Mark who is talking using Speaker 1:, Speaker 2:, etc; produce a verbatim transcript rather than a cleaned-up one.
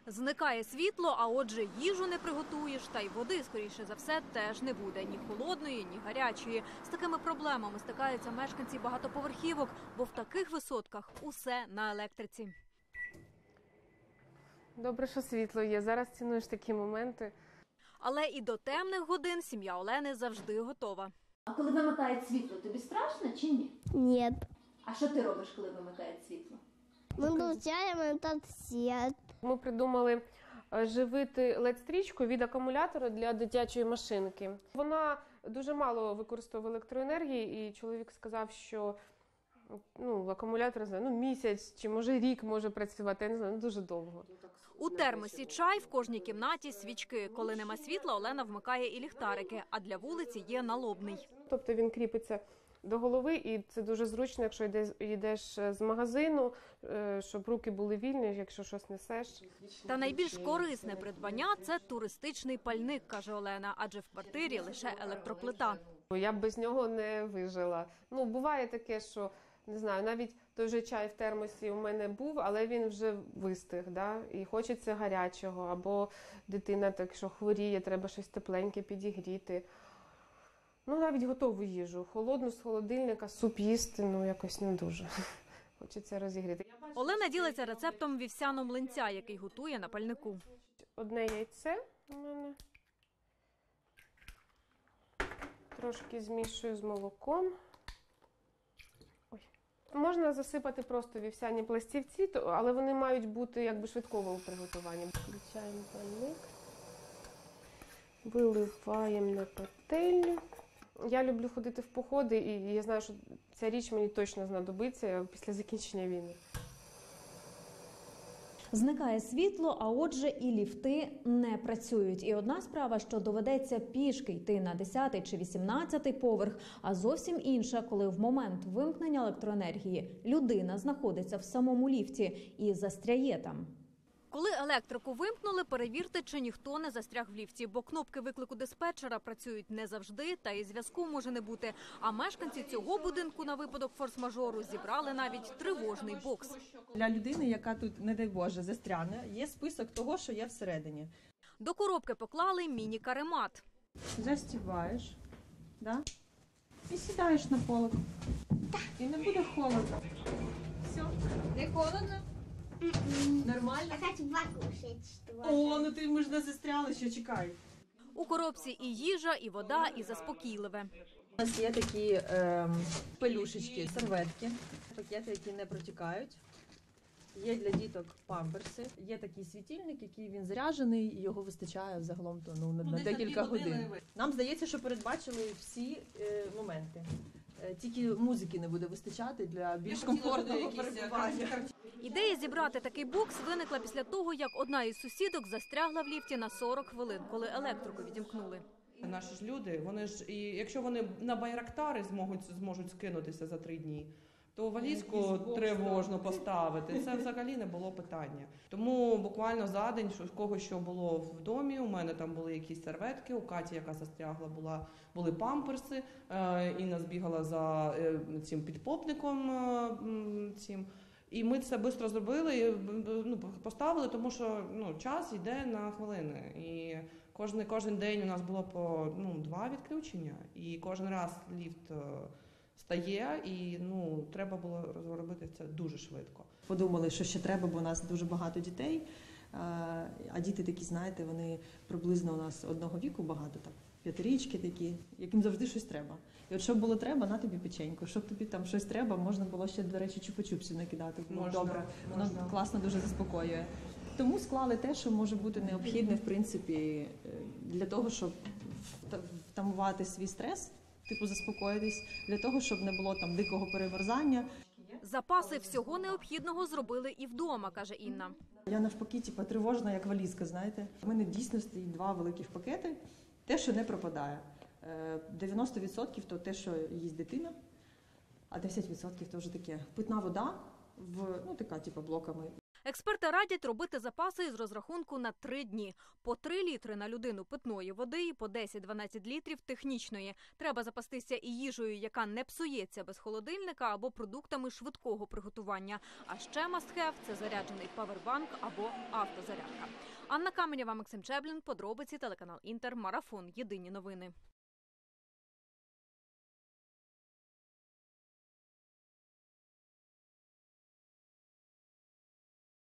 Speaker 1: Зникає світло, а отже їжу не приготуєш, та й води, скоріше за все, теж не буде. Ні холодної, ні гарячої. З такими проблемами стикаються мешканці багатоповерхівок, бо в таких висотках усе на електриці.
Speaker 2: Добре, що світло є. Зараз цінуєш такі моменти.
Speaker 1: Але і до темних годин сім'я Олени завжди готова.
Speaker 3: А коли вимикають світло, тобі страшно чи ні?
Speaker 4: Нет.
Speaker 3: А що ти робиш, коли вимикають світло?
Speaker 4: Мы включаем этот свет.
Speaker 2: Ми придумали живити лед-стрічку від акумулятора для дитячої машинки. Вона дуже мало використовує електроенергії, і чоловік сказав, що ну, акумулятор, ну, місяць чи може рік може працювати, я не знаю, дуже довго.
Speaker 1: У термосі чай, в кожній кімнаті свічки. Коли нема світла, Олена вмикає і ліхтарики, а для вулиці є налобний.
Speaker 2: Тобто він кріпиться до голови, і це дуже зручно, якщо йдеш, йдеш з магазину, щоб руки були вільні, якщо щось несеш.
Speaker 1: Та найбільш корисне придбання – це туристичний пальник, каже Олена, адже в квартирі лише електроплита.
Speaker 2: Я б без нього не вижила. Ну, буває таке, що, не знаю, навіть той же чай в термосі у мене був, але він вже вистиг, да? І хочеться гарячого, або дитина, так що хворіє, треба щось тепленьке підігріти. Ну, навіть готову їжу. Холодну з холодильника, суп їсти, ну, якось не дуже. Хочеться розігріти.
Speaker 1: Олена ділиться рецептом вівсяного млинця, який готує на пальнику.
Speaker 2: Одне яйце у мене. Трошки змішую з молоком. Ой. Можна засипати просто вівсяні пластівці, але вони мають бути якби швидкого у приготуванні. Включаємо пальник. Виливаємо на пательню. Я люблю ходити в походи, і я знаю, що ця річ мені точно знадобиться після закінчення війни.
Speaker 5: Зникає світло, а отже і ліфти не працюють. І одна справа, що доведеться пішки йти на десятий чи вісімнадцятий поверх, а зовсім інша, коли в момент вимкнення електроенергії людина знаходиться в самому ліфті і застряє там.
Speaker 1: Коли електрику вимкнули, перевірте, чи ніхто не застряг в ліфті, бо кнопки виклику диспетчера працюють не завжди, та і зв'язку може не бути. А мешканці цього будинку на випадок форс-мажору зібрали навіть тривожний бокс.
Speaker 6: Для людини, яка тут, не дай Боже, застрягне, є список того, що є всередині.
Speaker 1: До коробки поклали міні-каремат.
Speaker 6: Застібаєш, да? І сідаєш на полок. І не буде холодно. Все. Не холодно? Нормально?
Speaker 4: Я хочу покушать.
Speaker 6: О, ну ти, ми ж не застряли, що чекай.
Speaker 1: У коробці і їжа, і вода, і заспокійливе.
Speaker 6: У нас є такі е, пелюшечки, серветки, пакети, які не протікають. Є для діток памперси, є такий світильник, який він заряджений, і його вистачає взагалом то, ну, на, на декілька годин. Нам здається, що передбачили всі е, моменти. Е, тільки музики не буде вистачати для більш комфортного перебування.
Speaker 1: Ідея зібрати такий бокс виникла після того, як одна із сусідок застрягла в ліфті на сорок хвилин, коли електрику відімкнули.
Speaker 7: Наші ж люди, вони ж, і якщо вони на байрактари зможуть, зможуть скинутися за три дні, то валізку тривожно поставити, це взагалі не було питання. Тому буквально за день, що в кого що було в домі, у мене там були якісь серветки, у Каті, яка застрягла, була, були памперси, е, Інна збігала за е, цим підпопником е, цим. І ми це швидко зробили, ну, поставили, тому що ну, час йде на хвилини. І кожен, кожен день у нас було по ну, два відключення, і кожен раз ліфт стає, і ну, треба було розробити це дуже швидко.
Speaker 6: Подумали, що ще треба, бо у нас дуже багато дітей, а діти такі, знаєте, вони приблизно у нас одного віку багато, так, п'ятирічки такі, яким завжди щось треба. І от щоб було треба, на тобі печеньку, щоб тобі там щось треба, можна було ще, до речі, чупа-чупсів накидати. Можна, добре, воно можна. Класно дуже заспокоює. Тому склали те, що може бути необхідне, в принципі, для того, щоб втамувати свій стрес, типу заспокоїтись, для того, щоб не було там дикого перемерзання.
Speaker 1: Запаси всього необхідного зробили і вдома, каже Інна.
Speaker 6: Я навпаки, типу, тривожна, як валізка, знаєте. У мене дійсно стоїть два великих пакети, те, що не пропадає. дев'яносто відсотків то те, що їсть дитина, а десять відсотків то вже таке питна вода, в, ну така, типу, блоками.
Speaker 1: Експерти радять робити запаси із розрахунку на три дні. По три літри на людину питної води і по десять-дванадцять літрів технічної. Треба запастися і їжею, яка не псується без холодильника, або продуктами швидкого приготування. А ще must-have – це заряджений павербанк або автозарядка. Анна Каменєва, Максим Чеблін, подробиці, телеканал Інтер, Марафон, Єдині новини.